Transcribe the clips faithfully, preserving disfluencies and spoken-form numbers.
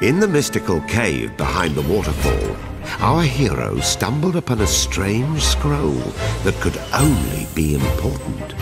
In the mystical cave behind the waterfall, our hero stumbled upon a strange scroll that could only be important.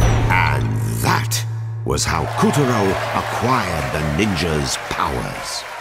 Was how Kotaro acquired the ninja's powers.